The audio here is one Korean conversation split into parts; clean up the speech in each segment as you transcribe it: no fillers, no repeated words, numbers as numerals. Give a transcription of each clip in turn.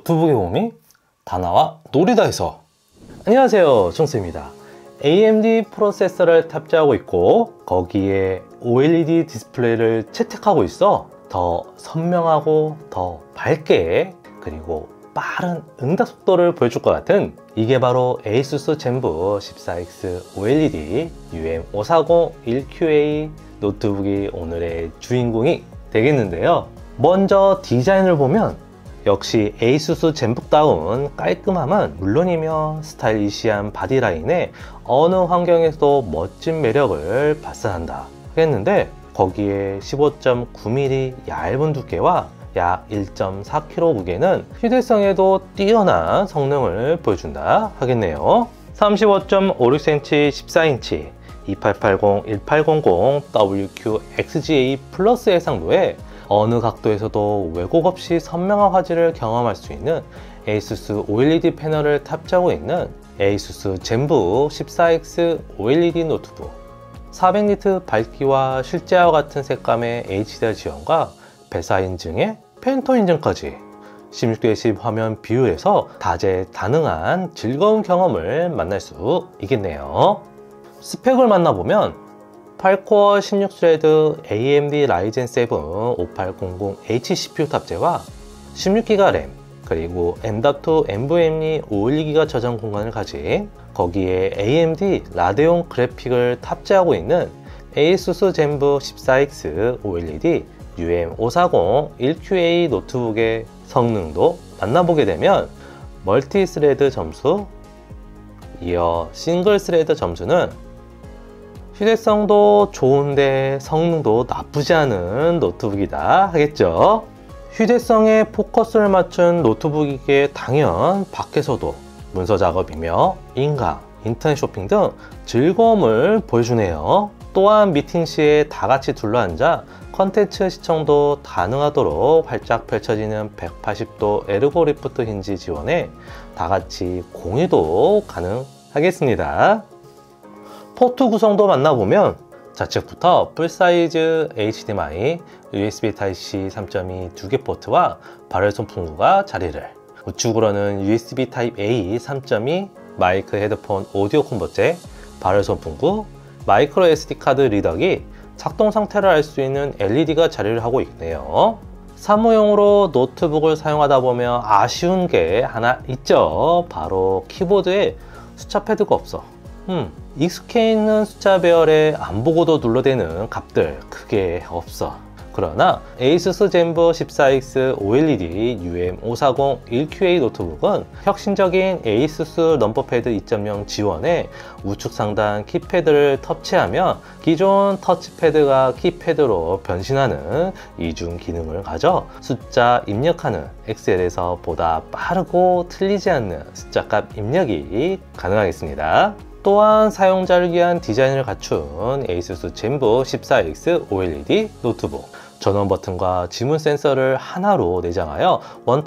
노트북의 몸이 다나와 놀이다에서. 안녕하세요, 총수입니다. AMD 프로세서를 탑재하고 있고 거기에 OLED 디스플레이를 채택하고 있어 더 선명하고 더 밝게 그리고 빠른 응답 속도를 보여줄 것 같은, 이게 바로 ASUS 젠북 14X OLED UM540-1QA 노트북이 오늘의 주인공이 되겠는데요. 먼저 디자인을 보면 역시 ASUS 젠북다운 깔끔함은 물론이며 스타일리시한 바디라인에 어느 환경에서도 멋진 매력을 발산한다 했는데, 거기에 15.9mm 얇은 두께와 약 1.4kg 무게는 휴대성에도 뛰어난 성능을 보여준다 하겠네요. 35.56cm 14인치 2880-1800 WQXGA+ 해상도에 어느 각도에서도 왜곡 없이 선명한 화질을 경험할 수 있는 ASUS OLED 패널을 탑재하고 있는 ASUS 젠북 14X OLED 노트북. 400니트 밝기와 실제와 같은 색감의 HDR 지원과 배사 인증에 펜토 인증까지 16:10 화면 비율에서 다재다능한 즐거운 경험을 만날 수 있겠네요. 스펙을 만나보면 8코어 16스레드 AMD 라이젠 7 5800H CPU 탑재와 16GB 램, 그리고 M.2 NVMe 512GB 저장 공간을 가진, 거기에 AMD 라데온 그래픽을 탑재하고 있는 ASUS 젠북 14X OLED UM540-1QA 노트북의 성능도 만나보게 되면 멀티 스레드 점수, 이어 싱글 스레드 점수는 휴대성도 좋은데 성능도 나쁘지 않은 노트북이다 하겠죠. 휴대성에 포커스를 맞춘 노트북이기에 당연 밖에서도 문서 작업이며 인강, 인터넷 쇼핑 등 즐거움을 보여주네요. 또한 미팅 시에 다 같이 둘러앉아 컨텐츠 시청도 가능하도록 활짝 펼쳐지는 180도 에르고 리프트 힌지 지원에 다 같이 공유도 가능하겠습니다. 포트 구성도 만나보면 좌측부터 풀사이즈 HDMI, USB Type-C 3.2 두 개 포트와 발열 송풍구가 자리를, 우측으로는 USB Type-A 3.2 마이크 헤드폰 오디오 컨버터, 발열 송풍구, 마이크로 SD카드 리더기, 작동 상태를 알 수 있는 LED가 자리를 하고 있네요. 사무용으로 노트북을 사용하다 보면 아쉬운 게 하나 있죠. 바로 키보드에 숫자 패드가 없어. 익숙해 있는 숫자 배열에 안 보고도 눌러대는 값들 크게 없어. 그러나 ASUS 젠북 14X OLED UM540-1QA 노트북은 혁신적인 ASUS 넘버패드 2.0 지원에 우측 상단 키패드를 터치하면 기존 터치패드가 키패드로 변신하는 이중 기능을 가져 숫자 입력하는 엑셀에서 보다 빠르고 틀리지 않는 숫자값 입력이 가능하겠습니다. 또한 사용자를 위한 디자인을 갖춘 ASUS 젠북 14X OLED 노트북, 전원 버튼과 지문 센서를 하나로 내장하여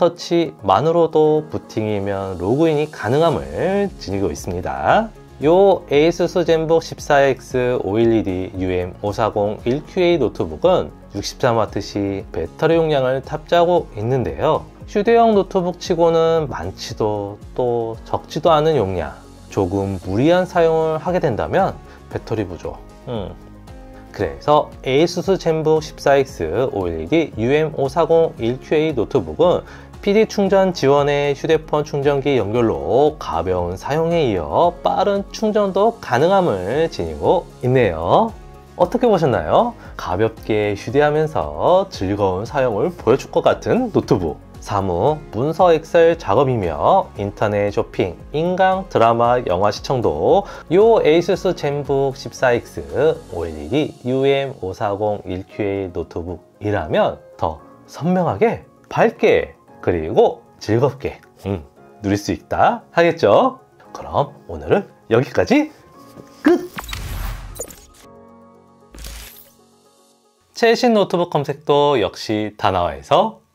원터치만으로도 부팅이면 로그인이 가능함을 지니고 있습니다. 요 ASUS 젠북 14X OLED UM540-1QA 노트북은 63W시 배터리 용량을 탑재하고 있는데요. 휴대용 노트북 치고는 많지도 또 적지도 않은 용량, 조금 무리한 사용을 하게 된다면 배터리 부족. 그래서 ASUS 젠북 14X OLED UM540-1QA 노트북은 PD 충전 지원의 휴대폰 충전기 연결로 가벼운 사용에 이어 빠른 충전도 가능함을 지니고 있네요. 어떻게 보셨나요? 가볍게 휴대하면서 즐거운 사용을 보여줄 것 같은 노트북. 사무, 문서 엑셀 작업이며 인터넷 쇼핑, 인강, 드라마, 영화 시청도 요 ASUS 젠북 14X OLED UM540-1QA 노트북이라면 더 선명하게, 밝게, 그리고 즐겁게 누릴 수 있다 하겠죠? 그럼 오늘은 여기까지 끝! 최신 노트북 검색도 역시 다나와에서